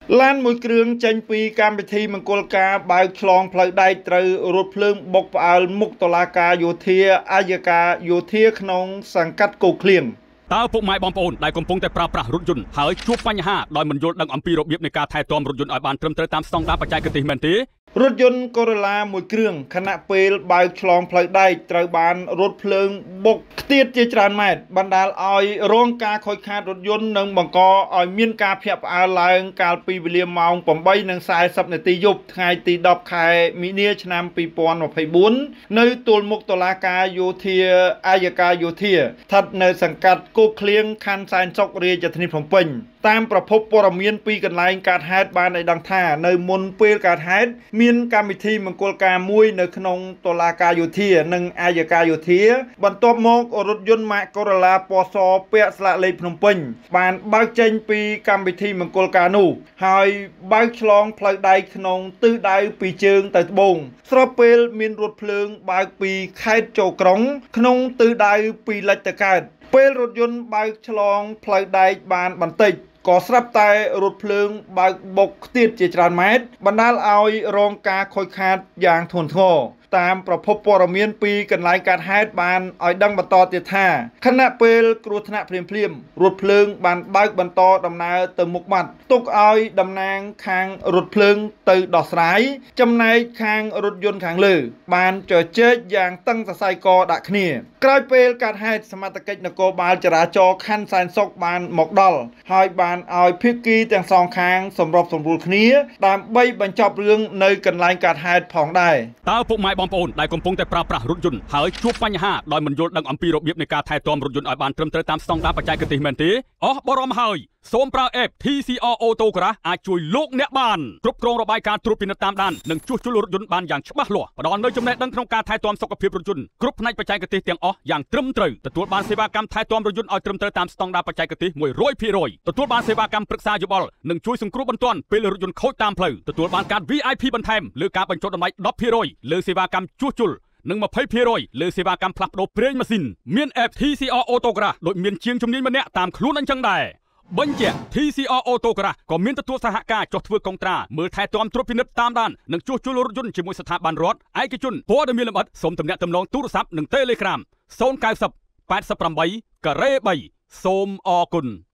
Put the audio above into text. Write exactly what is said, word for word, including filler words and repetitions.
ឡានមួយគ្រឿងចេញពីកម្មវិធីមង្គលការបើកឆ្លងផ្លូវដែកត្រូវរថភ្លើងបុកផ្អើលមុខតុលាការយោធាអាយកាយោធាក្នុងសង្កាត់គោកឃ្លៀងតើពុកម៉ែបងប្អូនដែលកំពុងតែប្រើប្រាស់រថយន្តហើយជួបបញ្ហាដោយមិនយល់ដឹងអំពីរបៀបនៃការថែទាំរថយន្តឲ្យបានត្រឹមត្រូវតាមស្តង់ដារបច្ចេកទេសមែនទេរថយន្តកូរ៉ូឡាមួយគ្រឿងខណៈពេលបើកឆ្លងផ្លូវដែកត្រូវបានរថភ្លើងបុកខ្ទាតជាច្រើនម៉ែត្របណ្ដាលឲ្យរងការខូចខាតរថយន្តនិងបង្កឲ្យមានការភ្ញាក់ផ្អើលឡើងកាលពីវេលាម៉ោង 8:40 នាទីយប់ថ្ងៃទី 10 ខែមីនាឆ្នាំពីរពាន់ម្ភៃបួននៅទល់មុខតុលាការយោធាអាយកាយោធាស្ថិតនៅសង្កាត់គោកឃ្លៀងខណ្ឌសែនសុខរាជធានីភ្នំពេញតាមប្រភពព័ត៌មានពីកន្លែងកើតហេតុបានឲ្យដឹងថានៅមុនពេលកើតហេតុមានកម្មវិធីមង្គលការមួយនៅក្នុងតុលាការយោធានិងអាយកាយោធាបន្ទាប់មករថយន្តម៉ាកកូរ៉ូឡាពណ៌សពាក់ស្លាកលេខភ្នំពេញបានបើកចេញពីកម្មវិធីមង្គលការនោះហើយបើកឆ្លងផ្លូវដែកក្នុងទិសដៅពីជើងទៅត្បូងស្របពេលមានរថភ្លើងបើកពីខេត្តចូលក្រុងក្នុងទិសដៅពីលិចទៅកើតពេលរថយន្តបើកឆ្លងផ្លូវដែកបានបន្តិចក៏ស្រាប់តែរថភ្លើងបើកបុកខ្ទាតជាច្រើនម៉ែត្របណ្ដាលឲ្យរងការខូចខាតយ៉ាងធ្ងន់ធ្ងរតាមប្រភពព័ត៌មានពីកន្លែងកើតហេតុបានឲ្យដឹងបន្តទៀតថាខណៈពេលគ្រោះថ្នាក់ភ្លាមភ្លាមរថភ្លើងបានបើកបន្តដំណើរទៅមុខមាត់ទុកឲ្យតំណាងខាងរថភ្លើងទៅដោះស្រាយចំណែកខាងរថយន្តខាងលើបានជជែកយ៉ាងតឹងសរសៃកដាក់គ្នាក្រោយពេលកើតហេតុសមត្ថកិច្ចនគរបាលចរាចរណ៍ខណ្ឌសែនសុខបានមកដល់ហើយបានឲ្យភាគីទាំងសងខាងសម្របសម្រួលគ្នាដើម្បីបញ្ចប់រឿងនៅកន្លែងកើតហេតុផងដែរតើពុកម៉ែបងប្អូនដែលកំពុងតែប្រើប្រាស់រថយន្តហើយជួបបញ្ហាដោយមិនយល់ដឹងអំពីរបៀបនៃការថែទាំរថយន្តឲ្យបានត្រឹមត្រូវតាមស្តង់ដារបច្ចេកទេសមែនទេអស់បារម្ភហើយសូមប្រើ app ធី ស៊ី អារ Auto Garage អាចជួយលោកអ្នកបានគ្រប់គ្រងរបាយការណ៍ត្រួតពិនិត្យតាមដាននិងជួសជុលរថយន្តបានយ៉ាងច្បាស់លាស់ផ្ដល់នូវចំណេះដឹងក្នុងការថែទាំសុខភាពរថយន្តគ្រប់ផ្នែកបច្ចេកទេសទាំងអស់យ៉ាងត្រឹមត្រូវទទួលបានសេវាកម្មថែទាំរថយន្តឲ្យត្រឹមត្រូវតាមស្តង់ដារបច្ចេកទេស មួយរយភាគរយ ទទួលបានសេវាកម្មប្រឹក្សាយោបល់និងជួយសង្គ្រោះបន្ទាន់ពេលរថយន្តខូចតាមផ្លូវទទួលបានការ វី អាយ ភី បន្ថែមលើការបញ្ចុះតម្លៃ ដប់ភាគរយ លើសេវាកម្មជួសជុលនិង ยี่สิบភាគរយ លើសេវាកម្មផ្លាស់ប្ដូរប្រេងម៉ាស៊ីនមាន app ធី ស៊ី អារ Auto Garage ដូចមានជាងជំនាញម្នាក់តាមខ្លួនអញ្ចឹងដែរបញ្ជាក់ ធី ស៊ី អារ Auto Garage ក៏មានទទួលសហការចុះធ្វើកុងត្រាមើលថែទាំត្រួតពិនិត្យតាមដាននិងជួសជុលរថយន្តជាមួយស្ថាប័នរដ្ឋឯកជនព័ត៌មានលម្អិតសូមទំនាក់ទំនងទូរស័ព្ទនិង Telegram ศูนย์ เก้า ศูนย์ แปด แปด แปด ការ៉េ 3 សូមអរគុណ